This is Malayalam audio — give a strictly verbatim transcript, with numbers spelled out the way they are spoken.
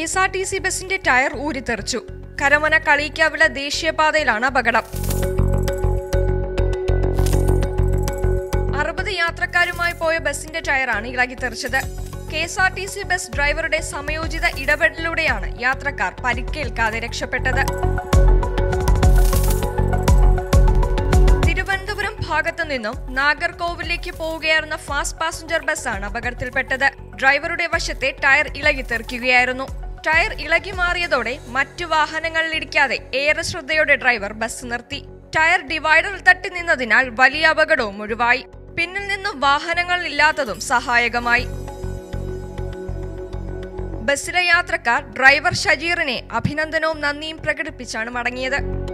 എസ് ആർ ടി സി ബസിന്റെ ടയർ ഊരിത്തെറിച്ചു. കരമന കളിയിക്കാവിള ദേശീയപാതയിലാണ് അപകടം. അറുപത് യാത്രക്കാരുമായി പോയ ബസിന്റെ ടയറാണ് ഇളകിത്തെറിച്ചത്. K S R T C bus ഡ്രൈവറുടെ സമയോചിത ഇടപെടലിലൂടെയാണ് യാത്രക്കാർ പരിക്കേൽക്കാതെ രക്ഷപ്പെട്ടത്. തിരുവനന്തപുരം ഭാഗത്തു നിന്നും നാഗർകോവിലേക്ക് പോവുകയായിരുന്ന ഫാസ്റ്റ് പാസഞ്ചർ ബസ്സാണ് അപകടത്തിൽപ്പെട്ടത്. ഡ്രൈവറുടെ വശത്തെ ടയർ ഇളകിത്തെറിക്കുകയായിരുന്നു. ടയർ ഇളകി മാറിയതോടെ മറ്റു വാഹനങ്ങളിലിടിക്കാതെ ഏറെ ശ്രദ്ധയോടെ ഡ്രൈവർ ബസ് നിർത്തി. ടയർ ഡിവൈഡറിൽ തട്ടി നിന്നതിനാൽ വലിയ അപകടവും ഒഴിവായി. പിന്നിൽ നിന്നും വാഹനങ്ങൾ ഇല്ലാത്തതും സഹായകമായി. ബസ്സിലെ യാത്രക്കാർ ഡ്രൈവർ ഷജീറിനെ അഭിനന്ദനവും നന്ദിയും പ്രകടിപ്പിച്ചാണ് മടങ്ങിയത്.